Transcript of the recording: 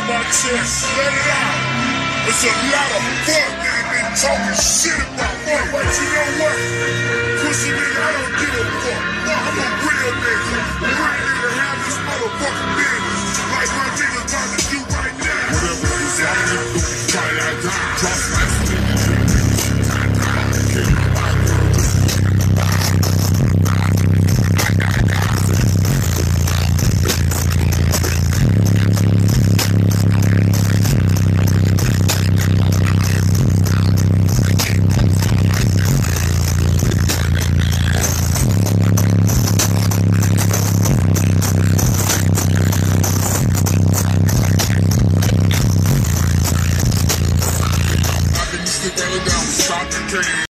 my chest, let it out. It's a lot of fuck niggas been talking shit about me. But you know what? Pussy nigga, I don't give a fuck. I'm a real nigga. A real nigga have this motherfucking business. Like my nigga about to do right now. Whatever you say, I do. Try that time. Trust my Stop the